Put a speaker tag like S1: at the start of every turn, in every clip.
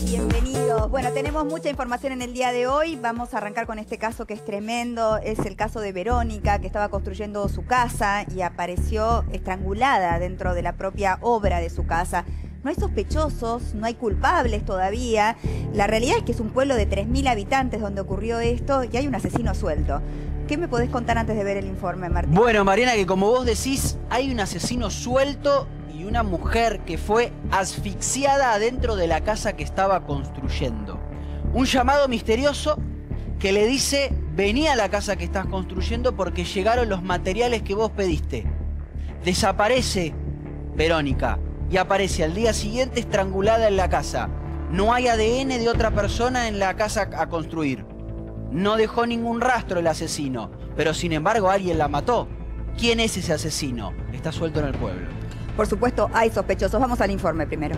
S1: Bienvenidos. Bueno, tenemos mucha información en el día de hoy. Vamos a arrancar con este caso que es tremendo. Es el caso de Verónica, que estaba construyendo su casa y apareció estrangulada dentro de la propia obra de su casa. No hay sospechosos, no hay culpables todavía. La realidad es que es un pueblo de 3.000 habitantes donde ocurrió esto y hay un asesino suelto. ¿Qué me podés contar antes de ver el informe, Martín?
S2: Bueno, Mariana, que como vos decís, hay un asesino suelto y una mujer que fue asfixiada adentro de la casa que estaba construyendo. Un llamado misterioso que le dice: vení a la casa que estás construyendo porque llegaron los materiales que vos pediste. Desaparece Verónica y aparece al día siguiente estrangulada en la casa. No hay ADN de otra persona en la casa a construir. No dejó ningún rastro el asesino, pero sin embargo alguien la mató. ¿Quién es ese asesino? Está suelto en el pueblo.
S1: Por supuesto, hay sospechosos. Vamos al informe primero.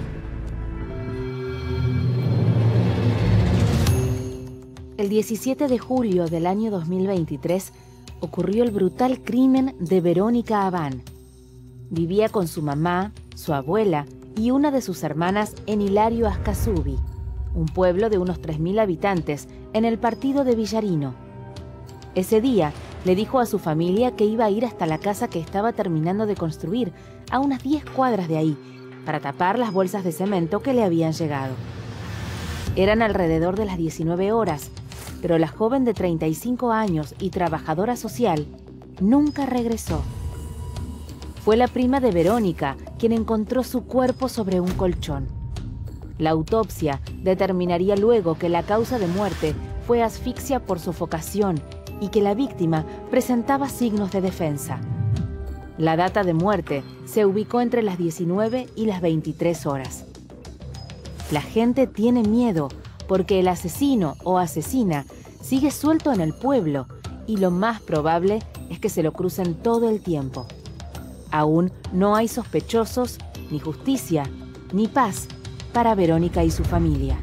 S3: El 17 de julio del año 2023 ocurrió el brutal crimen de Verónica Abán. Vivía con su mamá, su abuela y una de sus hermanas en Hilario Ascasubi, un pueblo de unos 3.000 habitantes en el partido de Villarino. Ese día le dijo a su familia que iba a ir hasta la casa que estaba terminando de construir, a unas 10 cuadras de ahí, para tapar las bolsas de cemento que le habían llegado. Eran alrededor de las 19 horas, pero la joven de 35 años y trabajadora social nunca regresó. Fue la prima de Verónica quien encontró su cuerpo sobre un colchón. La autopsia determinaría luego que la causa de muerte fue asfixia por sofocación y que la víctima presentaba signos de defensa. La data de muerte se ubicó entre las 19 y las 23 horas. La gente tiene miedo porque el asesino o asesina sigue suelto en el pueblo y lo más probable es que se lo crucen todo el tiempo. Aún no hay sospechosos, ni justicia, ni paz para Verónica y su familia.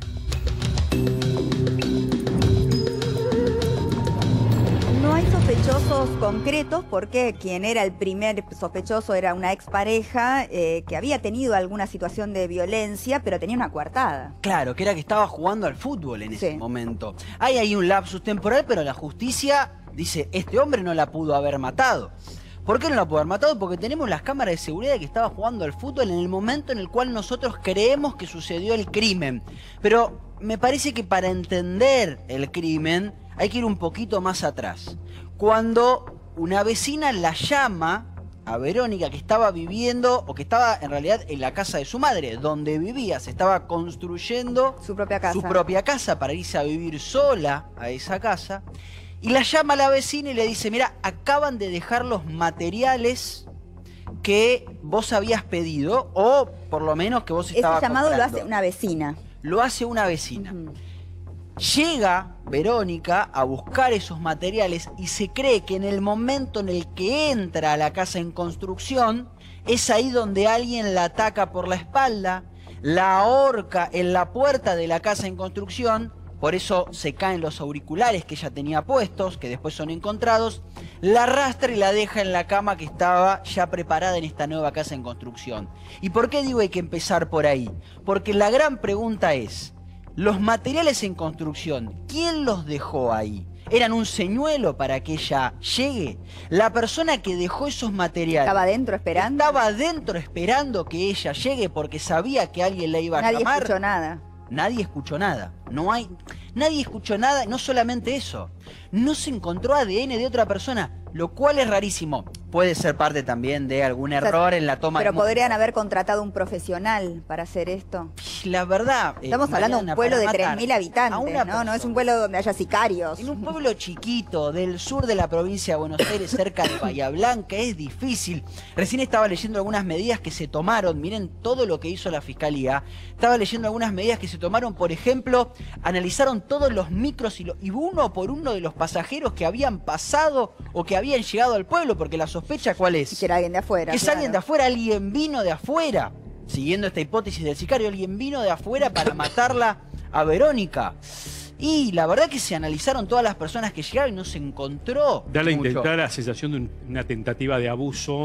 S1: No hay sospechosos concretos porque quien era el primer sospechoso era una expareja que había tenido alguna situación de violencia, pero tenía una coartada.
S2: Claro, que era que estaba jugando al fútbol en ese momento. Hay ahí un lapsus temporal, pero la justicia dice: este hombre no la pudo haber matado. ¿Por qué no la pudo haber matado? Porque tenemos las cámaras de seguridad de que estaba jugando al fútbol en el momento en el cual nosotros creemos que sucedió el crimen. Pero me parece que para entender el crimen hay que ir un poquito más atrás. Cuando una vecina la llama a Verónica, que estaba viviendo, o que estaba en realidad en la casa de su madre, donde vivía, se estaba construyendo
S1: su propia casa
S2: para irse a vivir sola a esa casa. Y la llama a la vecina y le dice: mira, acaban de dejar los materiales que vos habías pedido, o por lo menos que vos estabas
S1: comprando. Ese llamado lo hace una vecina.
S2: Lo hace una vecina. Llega Verónica a buscar esos materiales y se cree que en el momento en el que entra a la casa en construcción, es ahí donde alguien la ataca por la espalda, la ahorca en la puerta de la casa en construcción. Por eso se caen los auriculares que ella tenía puestos, que después son encontrados, la arrastra y la deja en la cama que estaba ya preparada en esta nueva casa en construcción. ¿Y por qué digo hay que empezar por ahí? Porque la gran pregunta es: los materiales en construcción, ¿quién los dejó ahí? ¿Eran un señuelo para que ella llegue? La persona que dejó esos materiales...
S1: ¿Estaba adentro esperando?
S2: Estaba adentro esperando que ella llegue porque sabía que alguien la iba a llamar.
S1: Nadie escuchó nada.
S2: Nadie escuchó nada. Nadie escuchó nada. No solamente eso, no se encontró ADN de otra persona, lo cual es rarísimo. Puede ser parte también de algún error en la toma de...
S1: Pero podrían haber contratado un profesional para hacer esto.
S2: La verdad...
S1: Estamos hablando de un pueblo de 3.000 habitantes, ¿no? No es un pueblo donde haya sicarios.
S2: En un pueblo chiquito del sur de la provincia de Buenos Aires, cerca de Bahía Blanca, es difícil. Recién estaba leyendo algunas medidas que se tomaron. Miren todo lo que hizo la Fiscalía. Estaba leyendo algunas medidas que se tomaron. Por ejemplo, analizaron todos los micros y uno por uno de los pasajeros que habían pasado o que habían llegado al pueblo, porque la sospecha, ¿cuál es?
S1: Que era alguien de afuera.
S2: Es alguien de afuera, alguien vino de afuera. Siguiendo esta hipótesis del sicario, alguien vino de afuera para matarla a Verónica. Y la verdad que se analizaron todas las personas que llegaron y no se encontró
S4: Da
S2: mucho.
S4: la sensación de una tentativa de abuso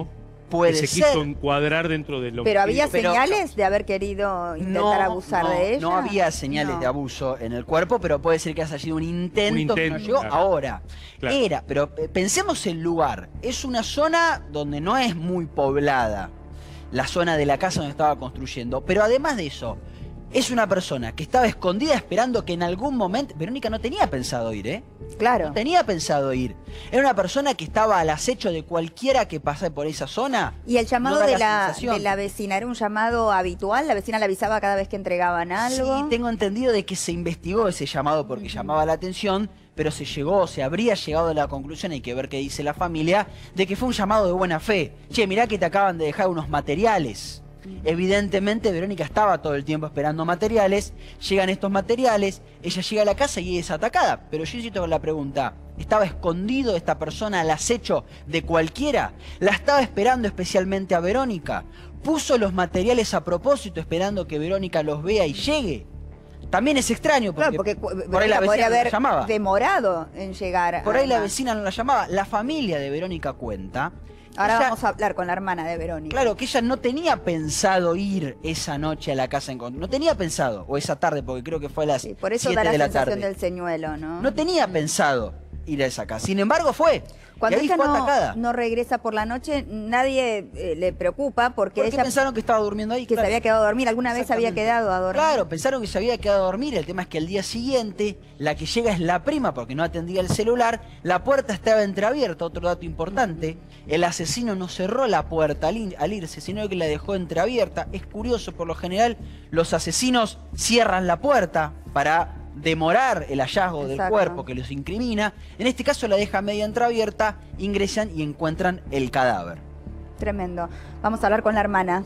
S2: Puede
S4: que se
S2: ser.
S4: quiso encuadrar dentro de lo
S1: Pero había
S2: Pero-
S1: señales de haber querido intentar abusar de ella.
S2: No había señales
S1: No.
S2: de abuso en el cuerpo, pero puede ser que haya sido un intento que no llegó.
S4: claro.
S2: Ahora,
S4: Claro.
S2: pero pensemos el lugar. Es una zona donde no es muy poblada, la zona de la casa donde estaba construyendo. Pero además de eso, es una persona que estaba escondida esperando que en algún momento... Verónica no tenía pensado ir, ¿eh?
S1: Claro.
S2: No tenía pensado ir. Era una persona que estaba al acecho de cualquiera que pase por esa zona.
S1: ¿Y el llamado
S2: No da
S1: de
S2: la
S1: la
S2: sensación.
S1: vecina era un llamado habitual? ¿La vecina le avisaba cada vez que entregaban algo?
S2: Sí, tengo entendido de que se investigó ese llamado porque llamaba la atención, pero se habría llegado a la conclusión, hay que ver qué dice la familia, de que fue un llamado de buena fe. Che, mirá que te acaban de dejar unos materiales. Evidentemente Verónica estaba todo el tiempo esperando materiales, llegan estos materiales, ella llega a la casa y es atacada. Pero yo insisto con la pregunta, ¿estaba escondido esta persona al acecho de cualquiera? ¿La estaba esperando especialmente a Verónica? ¿Puso los materiales a propósito esperando que Verónica los vea y llegue? También es extraño porque,
S1: Claro, porque
S2: por ahí la
S1: Verónica podría
S2: vecina no la
S1: haber
S2: llamaba.
S1: demorado en llegar.
S2: Por ahí la
S1: además.
S2: vecina no la llamaba. La familia de Verónica cuenta.
S1: Ahora
S2: ella-
S1: vamos a hablar con la hermana de Verónica.
S2: Claro, que ella no tenía pensado ir esa noche a la casa en no tenía pensado, o esa tarde, porque creo que fue a las
S1: Sí, por eso
S2: 7
S1: da la
S2: de la
S1: sensación
S2: tarde.
S1: del señuelo, ¿no?
S2: No tenía pensado ir a esa casa. Sin embargo, fue.
S1: Cuando
S2: y ahí
S1: ella
S2: fue atacada.
S1: no regresa por la noche, nadie le preocupa porque
S2: Porque
S1: ella
S2: pensaron que estaba durmiendo ahí.
S1: que
S2: Claro.
S1: se había quedado a dormir. ¿Alguna vez había
S2: Exactamente.
S1: quedado a dormir?
S2: Claro, pensaron que se había quedado a dormir. El tema es que al día siguiente, la que llega es la prima porque no atendía el celular. La puerta estaba entreabierta, otro dato importante. El asesino no cerró la puerta al irse, sino que la dejó entreabierta. Es curioso, por lo general, los asesinos cierran la puerta para demorar el hallazgo del
S1: Exacto.
S2: cuerpo que los incrimina. En este caso la deja media entreabierta, ingresan y encuentran el cadáver.
S1: Tremendo. Vamos a hablar con la hermana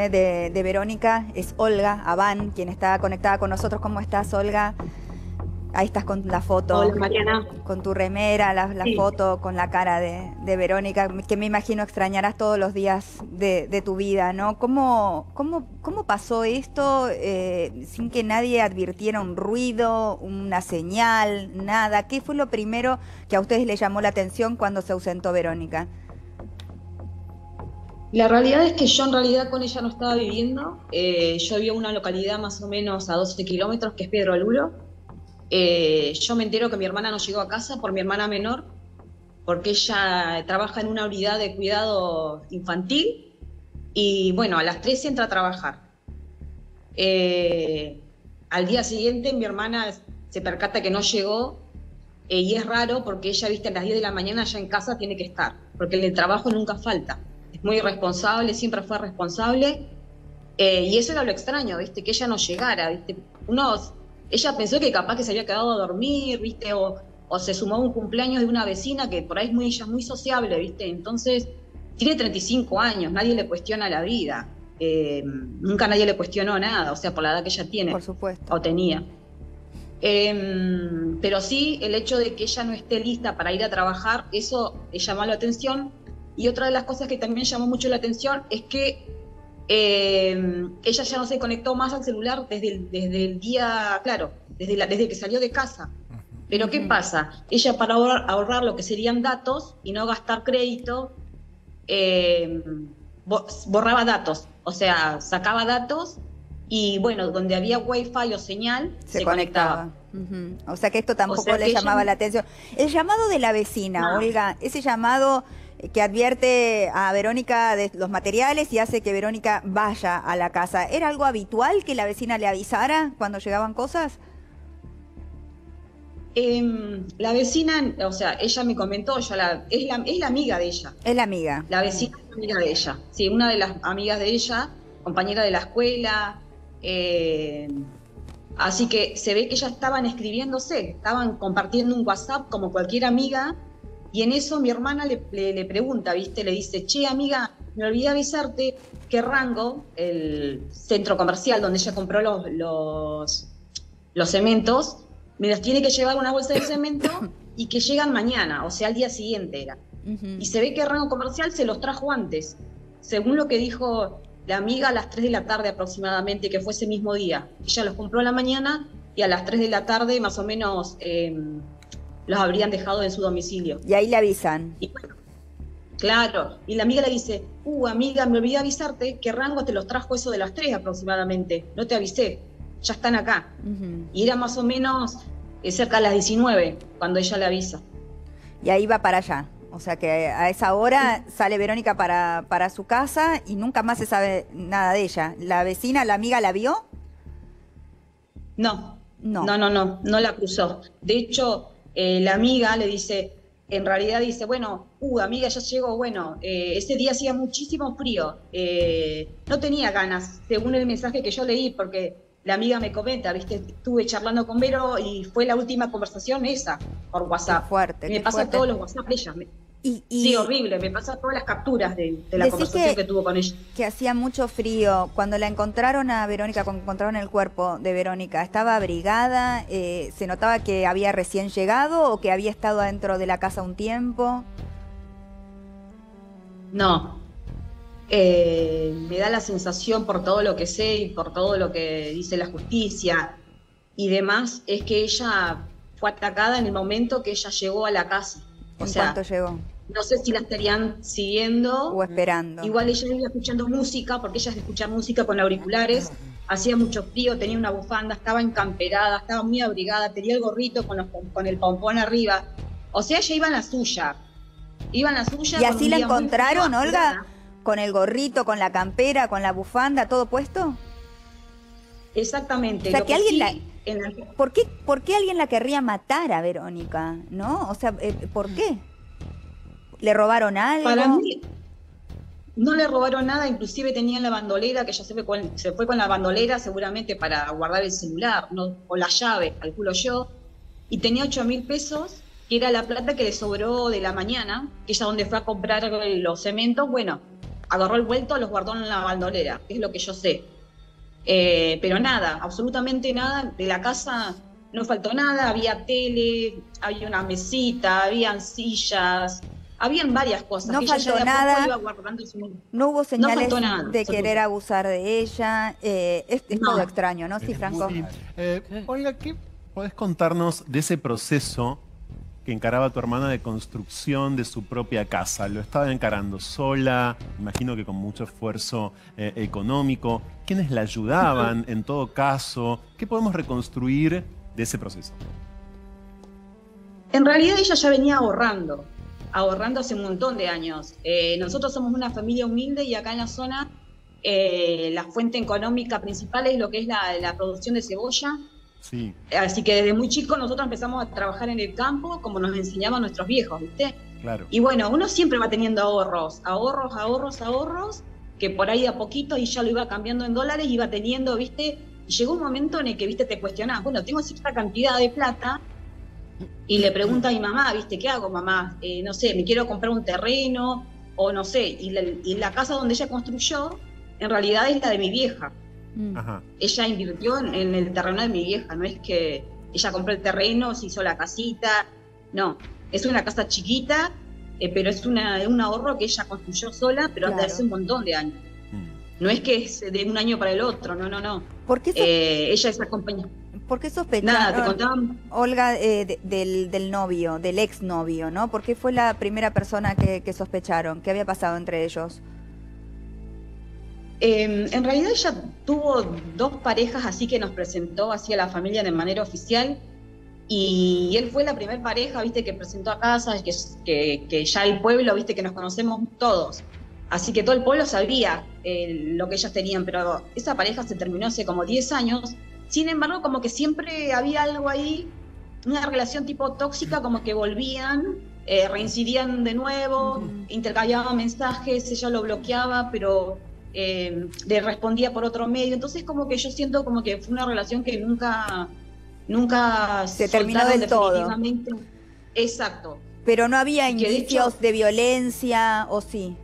S1: de Verónica. Es Olga Abán, quien está conectada con nosotros. ¿Cómo estás, Olga? Ahí estás con la foto.
S5: Hola, Mariana.
S1: Con tu remera, la
S5: Sí.
S1: foto con la cara de Verónica, que me imagino extrañarás todos los días de tu vida, ¿no? ¿Cómo pasó esto sin que nadie advirtiera un ruido, una señal, nada? ¿Qué fue lo primero que a ustedes les llamó la atención cuando se ausentó Verónica?
S5: La realidad es que yo en realidad con ella no estaba viviendo. Yo vivía en una localidad más o menos a 12 kilómetros, que es Pedro Lulo. Yo me entero que mi hermana no llegó a casa por mi hermana menor, porque ella trabaja en una unidad de cuidado infantil y bueno, a las 3 entra a trabajar. Al día siguiente mi hermana se percata que no llegó y es raro porque ella, viste, a las 10 de la mañana ya en casa tiene que estar, porque el trabajo nunca falta. Es muy responsable, siempre fue responsable y eso era lo extraño, viste, que ella no llegara, viste. Ella pensó que capaz que se había quedado a dormir, viste, o se sumó a un cumpleaños de una vecina que por ahí ella es muy sociable, viste, entonces tiene 35 años, nadie le cuestiona la vida, nunca nadie le cuestionó nada, o sea, por la edad que ella tiene.
S1: Por supuesto.
S5: O tenía. Pero sí, el hecho de que ella no esté lista para ir a trabajar, eso le llamó la atención. Y otra de las cosas que también llamó mucho la atención es que ella ya no se conectó más al celular desde el día, claro, desde que salió de casa. Pero ¿qué pasa? Ella, para ahorrar lo que serían datos y no gastar crédito, borraba datos, o sea, sacaba datos y bueno, donde había wifi o señal, se conectaba.
S1: Ujú. O sea que esto tampoco
S5: O sea
S1: le
S5: que
S1: llamaba
S5: ella-
S1: la atención. El llamado de la vecina,
S5: No.
S1: Olga, ese llamado que advierte a Verónica de los materiales y hace que Verónica vaya a la casa, ¿era algo habitual que la vecina le avisara cuando llegaban cosas?
S5: La vecina, o sea, ella me comentó, es la amiga de ella.
S1: Es la amiga.
S5: La vecina es amiga de ella. Sí, una de las amigas de ella, compañera de la escuela. Así que se ve que ya estaban escribiéndose, estaban compartiendo un WhatsApp como cualquier amiga. Y en eso mi hermana le pregunta, ¿viste? Le dice, che, amiga, me olvidé avisarte que Rango, el centro comercial donde ella compró los cementos, me los tiene que llevar una bolsa de cemento y que llegan mañana, o sea, al día siguiente era.
S1: Ujú.
S5: Y se ve que Rango Comercial se los trajo antes, según lo que dijo la amiga, a las 3 de la tarde aproximadamente, que fue ese mismo día. Ella los compró a la mañana y a las 3 de la tarde más o menos los habrían dejado en su domicilio.
S1: Y ahí le avisan.
S5: Y bueno, Claro, y la amiga le dice, amiga, me olvidé avisarte que Rango te los trajo eso de las 3 aproximadamente, no te avisé, ya están acá. Y era más o menos cerca de las 19 cuando ella le avisa.
S1: Y ahí va para allá. O sea que a esa hora sale Verónica para su casa y nunca más se sabe nada de ella. ¿La vecina, la amiga la vio?
S5: No la cruzó. De hecho, la amiga le dice, en realidad dice, bueno, amiga, ya llegó, bueno, ese día hacía muchísimo frío, no tenía ganas, según el mensaje que yo leí, porque la amiga me comenta, viste, estuve charlando con Vero y fue la última conversación esa, por WhatsApp.
S1: Qué fuerte,
S5: me pasa todos los WhatsApp de ella. Sí, horrible, me pasa todas las capturas de la conversación que tuvo con ella.
S1: Que hacía mucho frío. Cuando la encontraron a Verónica, cuando encontraron el cuerpo de Verónica, ¿estaba abrigada? ¿Se notaba que había recién llegado o que había estado adentro de la casa un tiempo?
S5: No. Me da la sensación, por todo lo que sé y por todo lo que dice la justicia y demás, es que ella fue atacada en el momento que ella llegó a la casa.
S1: ¿En cuánto llegó?
S5: No sé si la estarían siguiendo
S1: o esperando.
S5: Igual ella iba escuchando música, porque ella es de escuchar música con auriculares, hacía mucho frío, tenía una bufanda, estaba encamperada, estaba muy abrigada, tenía el gorrito con el pompón arriba. O sea, ella iba en la suya.
S1: ¿Y así la encontraron, Olga? ¿Con el gorrito, con la campera, con la bufanda, todo puesto?
S5: Exactamente.
S1: O sea, que alguien ¿Por qué alguien la querría matar a Verónica? ¿No? O sea, ¿por qué? ¿Le robaron algo?
S5: Para mí, no le robaron nada, inclusive tenía la bandolera, que ella se fue con la bandolera seguramente para guardar el celular, ¿no? O la llave, calculo yo, y tenía 8.000 pesos, que era la plata que le sobró de la mañana, que ella donde fue a comprar los cementos, bueno, agarró el vuelto, los guardó en la bandolera, que es lo que yo sé. Pero nada, absolutamente nada, de la casa no faltó nada, había tele, había una mesita, habían sillas, habían varias cosas.
S1: No faltó nada, no hubo señales de querer abusar de ella, es todo extraño, ¿no? Sí, Franco.
S6: Sí. Olga, ¿qué podés contarnos de ese proceso que encaraba tu hermana de construcción de su propia casa? ¿Lo estaba encarando sola? Imagino que con mucho esfuerzo económico. ¿Quiénes la ayudaban en todo caso? ¿Qué podemos reconstruir de ese proceso?
S5: En realidad ella ya venía ahorrando hace un montón de años. Nosotros somos una familia humilde y acá en la zona la fuente económica principal es lo que es la producción de cebolla.
S6: Sí.
S5: Así que desde muy chico nosotros empezamos a trabajar en el campo como nos enseñaban nuestros viejos, ¿viste?
S6: Claro.
S5: Y bueno, uno siempre va teniendo ahorros, que por ahí a poquito y ya lo iba cambiando en dólares, iba teniendo, ¿viste? Y llegó un momento en el que, ¿viste? Te cuestionás, bueno, tengo cierta cantidad de plata y le pregunto a mi mamá, ¿viste? ¿Qué hago, mamá? No sé, me quiero comprar un terreno o no sé. Y la casa donde ella construyó, en realidad es la de mi vieja.
S6: Ajá.
S5: Ella invirtió en el terreno de mi vieja, no es que ella compró el terreno, se hizo la casita, no, es una casa chiquita, pero es un ahorro que ella construyó sola, pero desde hace un montón de años. No es que es de un año para el otro, no.
S1: ¿Por qué
S5: ella es acompañada.
S1: ¿Por qué sospecharon?
S5: Nada, te contaba,
S1: Olga, del novio, del exnovio, ¿no? ¿Por qué fue la primera persona que sospecharon? ¿Qué había pasado entre ellos?
S5: En realidad ella tuvo 2 parejas así que nos presentó así a la familia de manera oficial y él fue la primera pareja, viste, que presentó a casa, que ya el pueblo, viste, que nos conocemos todos, así que todo el pueblo sabía lo que ellas tenían, pero esa pareja se terminó hace como 10 años, sin embargo como que siempre había algo ahí, una relación tipo tóxica, como que volvían, reincidían de nuevo, intercambiaban mensajes, ella lo bloqueaba, pero le respondía por otro medio, entonces como que yo siento como que fue una relación que nunca
S1: se terminó del todo.
S5: Exacto.
S1: Pero no había indicios de violencia, ¿o sí?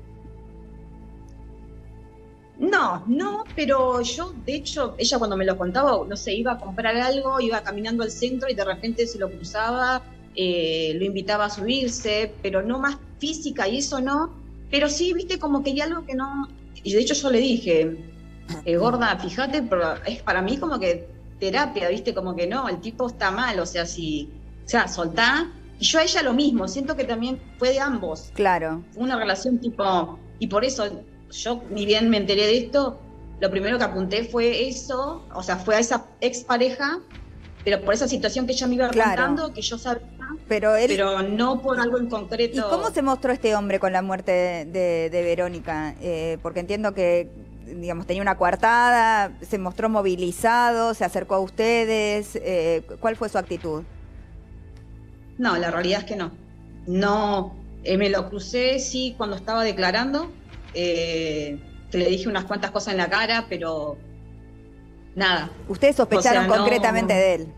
S5: No, pero yo, de hecho, ella cuando me lo contaba, no sé, iba a comprar algo, iba caminando al centro y de repente se lo cruzaba, lo invitaba a subirse, pero no más física y eso no, pero sí, viste, como que hay algo que no. Y de hecho yo le dije, gorda, fíjate, pero es para mí como que terapia, ¿viste? Como que no, el tipo está mal, o sea, soltá Y yo a ella lo mismo, siento que también fue de ambos.
S1: Claro.
S5: Fue una relación tipo, y por eso yo ni bien me enteré de esto, lo primero que apunté fue eso, o sea, fue a esa expareja, pero por esa situación que ella me iba
S1: Claro.
S5: contando, que yo sabía,
S1: Pero él...
S5: pero no por algo en
S1: ¿Y
S5: concreto.
S1: cómo se mostró este hombre con la muerte de Verónica? Porque entiendo que, digamos, tenía una coartada, se mostró movilizado, se acercó a ustedes. ¿Cuál fue su actitud?
S5: No, la realidad es que no. No, me lo crucé, sí, cuando estaba declarando, que le dije unas cuantas cosas en la cara, pero nada.
S1: ¿Ustedes sospecharon
S5: O sea, no-
S1: concretamente de él?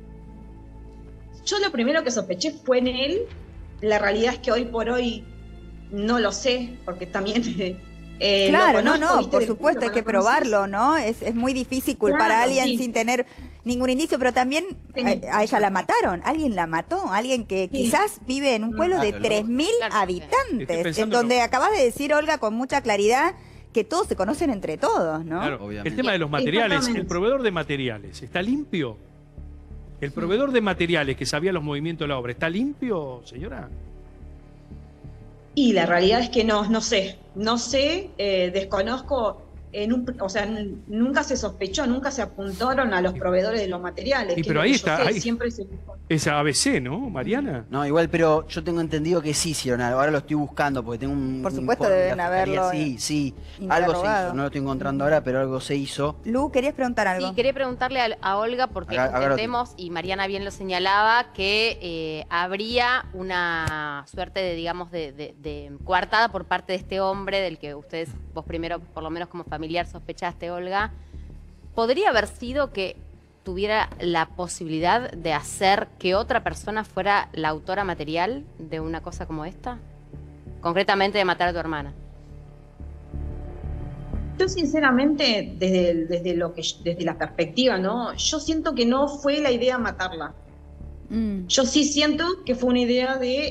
S5: Yo lo primero que sospeché fue en él. La realidad es que hoy por hoy no lo sé, porque también
S1: Claro,
S5: lo conozco,
S1: no,
S5: ¿viste?
S1: por
S5: De
S1: supuesto, hay
S5: lo
S1: que
S5: conoces.
S1: probarlo, ¿no? Es muy difícil culpar a
S5: Claro,
S1: alguien
S5: sí.
S1: sin tener ningún indicio, pero también
S5: Sí.
S1: a ella la mataron, alguien la mató, alguien que
S5: Sí.
S1: quizás vive en un pueblo de
S2: Claro,
S1: 3.000
S4: Estoy
S1: habitantes,
S4: pensando
S1: en donde acabas de decir, Olga, con mucha claridad, que todos se conocen entre todos, ¿no?
S4: Claro,
S2: Obviamente.
S4: el tema de los materiales,
S5: Exactamente.
S4: el proveedor de materiales, ¿está limpio? ¿El proveedor de materiales que sabía los movimientos de la obra, está limpio, señora?
S5: Y la realidad es que no sé, desconozco, o sea, nunca se sospechó, nunca se apuntaron a los proveedores de los materiales.
S4: Y
S5: que
S4: pero
S5: es lo
S4: ahí
S5: que yo
S4: está,
S5: sé,
S4: ahí-
S5: siempre se...
S4: Es ABC, ¿no, Mariana?
S2: No, igual, pero yo tengo entendido que sí hicieron algo. Ahora lo estoy buscando porque tengo un.
S1: Por
S2: un
S1: supuesto
S2: informe de
S1: deben
S2: la Fiscalía.
S1: haberlo
S2: Sí, sí. Algo se
S1: interrogado.
S2: hizo. No lo estoy encontrando ahora, pero algo se hizo.
S1: Lu, ¿querías preguntar algo?
S7: Sí, quería preguntarle a Olga, porque
S2: Acá lo
S7: entendemos, y Mariana bien lo señalaba, que habría una suerte de, digamos, de coartada por parte de este hombre, del que ustedes, vos primero, por lo menos como familiar, sospechaste, Olga. ¿Podría haber sido que tuviera la posibilidad de hacer que otra persona fuera la autora material de una cosa como esta? Concretamente de matar a tu hermana.
S5: Yo sinceramente, desde la perspectiva, ¿no? Yo siento que no fue la idea matarla.
S1: Mm.
S5: Yo sí siento que fue una idea de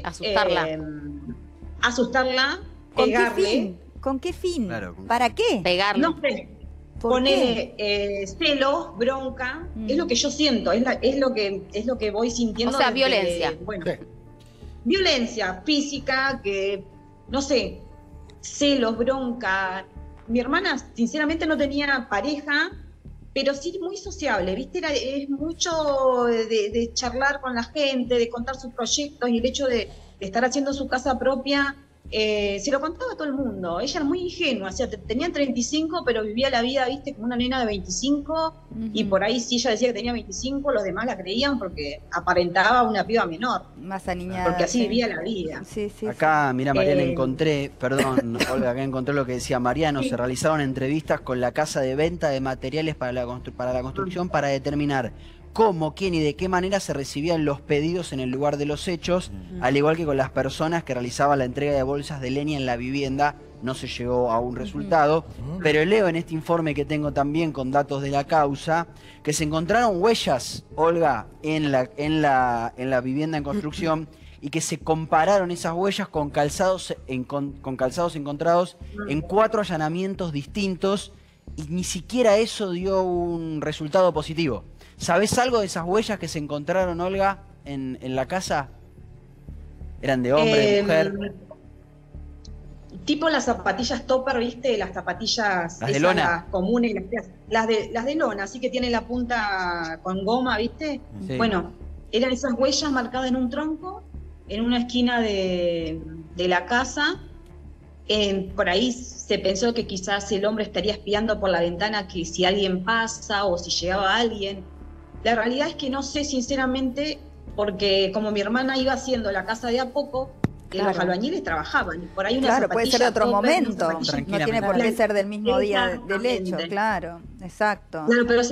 S5: asustarla,
S1: ¿Con qué
S5: pegarle.
S1: fin? ¿Con qué fin?
S2: Claro.
S1: ¿Para qué?
S7: Pegarle.
S5: No sé,
S1: ¿Por
S5: ponerle celos, bronca,
S1: Mm.
S5: es lo que yo siento, es lo que voy sintiendo.
S7: O sea,
S5: desde-
S7: violencia.
S5: Bueno,
S2: Sí.
S5: violencia física, que, no sé, celos, bronca. Mi hermana, sinceramente, no tenía pareja, pero sí muy sociable, ¿viste? Es mucho de charlar con la gente, de contar sus proyectos, y el hecho de estar haciendo su casa propia, se lo contaba a todo el mundo. Ella era muy ingenua, o sea, tenía 35, pero vivía la vida, ¿viste? Como una nena de 25, y
S1: Ujú.
S5: por ahí si ella decía que tenía 25, los demás la creían porque aparentaba una piba menor,
S1: Más aniñada.
S5: porque así
S1: sí.
S5: vivía la vida.
S1: Sí, sí.
S2: Acá, mirá, Mariana,
S5: Eh.
S2: encontré, perdón, Olga, acá encontré lo que decía Mariano. Se realizaron entrevistas con la casa de venta de materiales para la construcción para determinar cómo, quién y de qué manera se recibían los pedidos en el lugar de los hechos, al igual que con las personas que realizaban la entrega de bolsas de leña en la vivienda. No se llegó a un resultado, pero leo en este informe que tengo también con datos de la causa que se encontraron huellas, Olga, en la vivienda en construcción, y que se compararon esas huellas con calzados encontrados en 4 allanamientos distintos, y ni siquiera eso dio un resultado positivo. ¿Sabés algo de esas huellas que se encontraron, Olga, en la casa? ¿Eran de hombre, de mujer?
S5: Tipo las zapatillas topper, ¿viste? Las zapatillas
S2: Las de
S5: esas,
S2: lona.
S5: las comunes, las de lona, así que tienen la punta con goma, ¿viste?
S2: Sí.
S5: Bueno, eran esas huellas marcadas en un tronco, en una esquina de la casa. Por ahí se pensó que quizás el hombre estaría espiando por la ventana, que si alguien pasa o si llegaba alguien. La realidad es que no sé, sinceramente, porque como mi hermana iba haciendo la casa de a poco,
S1: Claro.
S5: los albañiles trabajaban. Y por ahí una
S1: Claro, puede ser de otro
S5: zapatilla topper, una
S1: momento.
S5: zapatilla-
S1: No tiene por qué
S5: Claro.
S1: ser del mismo día del hecho,
S5: Exactamente.
S1: claro. Exacto.
S5: Claro, pero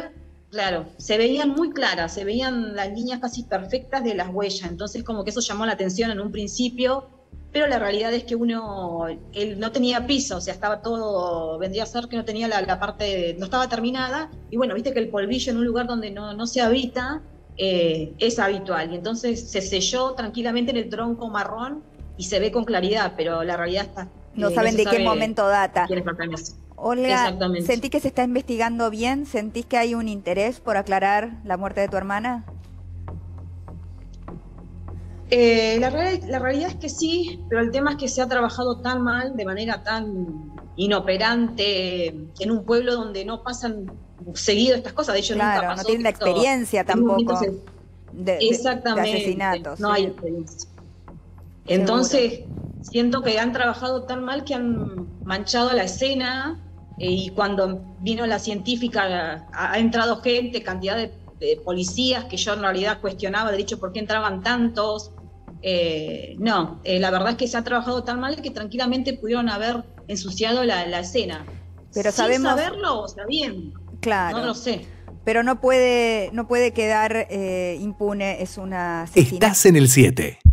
S5: se veían muy claras, se veían las líneas casi perfectas de las huellas, entonces como que eso llamó la atención en un principio, pero la realidad es que él no tenía piso, o sea, estaba todo, vendría a ser que no tenía la parte, no estaba terminada, y bueno, viste que el polvillo en un lugar donde no se habita es habitual, y entonces se selló tranquilamente en el tronco marrón y se ve con claridad, pero la realidad está...
S1: No
S5: se
S1: saben de qué
S5: sabe
S1: momento data.
S5: quiénes pertenecen.
S1: Olga,
S5: Exactamente.
S1: ¿sentís que se está investigando bien? ¿Sentís que hay un interés por aclarar la muerte de tu hermana?
S5: La realidad es que sí, pero el tema es que se ha trabajado tan mal, de manera tan inoperante, en un pueblo donde no pasan seguido estas cosas. De hecho,
S1: Claro,
S5: nunca pasó
S1: no tienen la
S5: esto,
S1: experiencia
S5: en un momento
S1: tampoco de
S5: exactamente,
S1: asesinatos.
S5: no
S1: sí.
S5: hay experiencia. Entonces, siento que han trabajado tan mal que han manchado la escena, y cuando vino la científica ha entrado gente, cantidad de policías que yo en realidad cuestionaba, de hecho, ¿por qué entraban tantos? La verdad es que se ha trabajado tan mal que tranquilamente pudieron haber ensuciado la escena.
S1: Pero
S5: sin
S1: sabemos,
S5: saberlo o sabiendo.
S1: claro,
S5: No lo sé.
S1: pero no puede quedar impune, es una asesina.
S8: Estás en el 7.